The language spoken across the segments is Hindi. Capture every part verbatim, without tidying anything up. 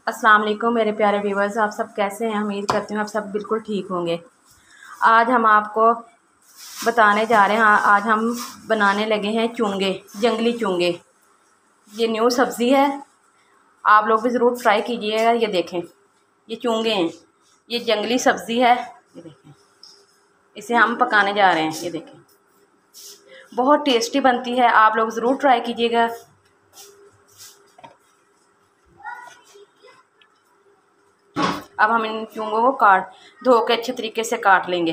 अस्सलाम वालेकुम मेरे प्यारे व्यूवर्स, आप सब कैसे हैं। उम्मीद करती हूँ आप सब बिल्कुल ठीक होंगे। आज हम आपको बताने जा रहे हैं, आज हम बनाने लगे हैं चूंगे, जंगली चूंगे। ये न्यू सब्ज़ी है, आप लोग भी ज़रूर ट्राई कीजिएगा। ये देखें, ये चूंगे हैं, ये जंगली सब्ज़ी है। ये देखें, इसे हम पकाने जा रहे हैं। ये देखें, बहुत टेस्टी बनती है, आप लोग ज़रूर ट्राई कीजिएगा। अब हम इन चूंगों को काट धो के अच्छे तरीके से काट लेंगे।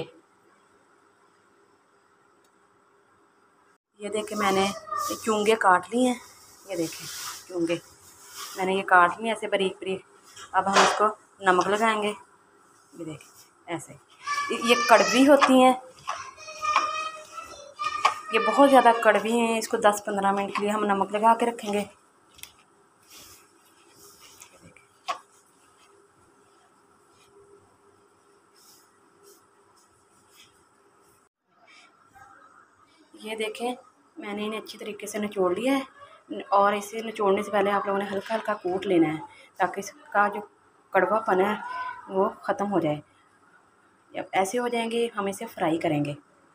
ये देखें, मैंने ये चूंगे काट लिए हैं। ये देखें, चूंगे मैंने ये काट लिए ऐसे बारीक बारीक। अब हम इसको नमक लगाएंगे। ये देखें, ऐसे ये कड़वी होती हैं, ये बहुत ज़्यादा कड़वी हैं। इसको दस पंद्रह मिनट के लिए हम नमक लगा के रखेंगे। ये देखें, मैंने इन्हें अच्छी तरीके से निचोड़ लिया है और इसे निचोड़ने से पहले आप लोगों ने हल्का हल्का कूट लेना है ताकि इसका जो कड़वापन है वो ख़त्म हो जाए। जब ऐसे हो जाएंगे हम इसे फ्राई करेंगे।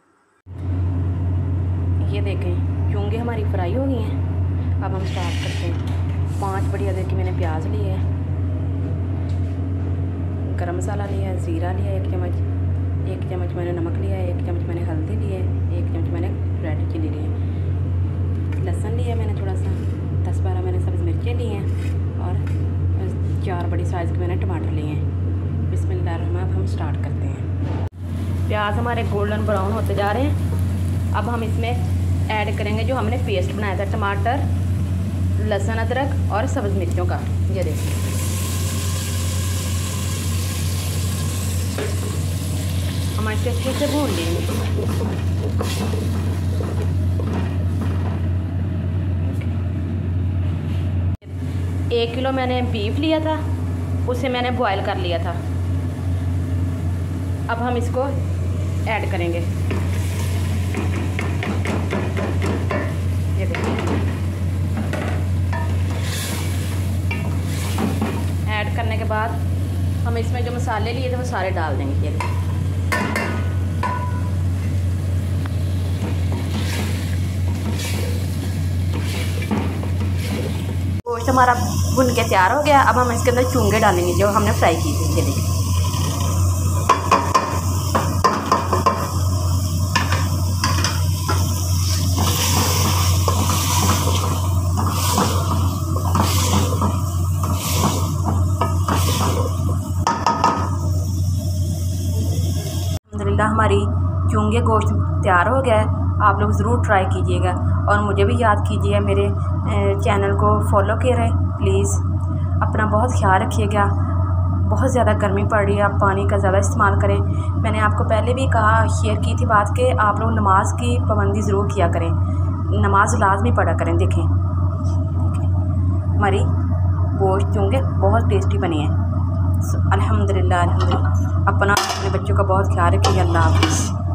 ये देखें, चूंगे हमारी फ्राई हो गई हैं। अब हम स्टार्ट करते हैं। पांच बड़ी अदर की मैंने प्याज लिए है, गरम मसाला लिया है, ज़ीरा लिया है एक चम्मच, एक चम्मच मैंने नमक लिया है, एक चम्मच मैंने हल्दी ली है, एक चम्मच मैंने रेड चिली ली है, लहसुन लिया मैंने थोड़ा सा, दस बारह मैंने सब्ज़ मिर्चें ली हैं और चार बड़ी साइज़ के मैंने टमाटर लिए हैं। बिस्मिल्लाह, अब हम स्टार्ट करते हैं। प्याज हमारे गोल्डन ब्राउन होते जा रहे हैं। अब हम इसमें ऐड करेंगे जो हमने पेस्ट बनाया था, टमाटर, लहसुन, अदरक और सब्ज़ मिर्चों का। ये देखिए, हम इसे अच्छे से भून लेंगे। एक किलो मैंने बीफ लिया था, उसे मैंने बॉयल कर लिया था। अब हम इसको ऐड करेंगे। ये देखिए, ऐड करने के बाद हम इसमें जो मसाले लिए थे वो सारे डाल देंगे। ये देखिए, गोश्त हमारा भुन के तैयार हो गया। अब हम इसके अंदर चूंगे डालेंगे जो हमने फ्राई की थी। ये देखिए, अल्हम्दुलिल्लाह हमारी चूंगे गोश्त तैयार हो गया है। आप लोग ज़रूर ट्राई कीजिएगा और मुझे भी याद कीजिए, मेरे चैनल को फॉलो करें प्लीज़। अपना बहुत ख्याल रखिएगा। बहुत ज़्यादा गर्मी पड़ रही है, आप पानी का ज़्यादा इस्तेमाल करें। मैंने आपको पहले भी कहा, शेयर की थी बात कि आप लोग नमाज की पाबंदी ज़रूर किया करें, नमाज लाजमी पढ़ा करें। देखें, हमारी गोश्त चूंगे बहुत टेस्टी बनी है। अल्हम्दुलिल्लाह अल्हम्दुलिल्लाह। अपना अपने बच्चों का बहुत ख्याल रखिए। अल्लाह हाफ़िज़।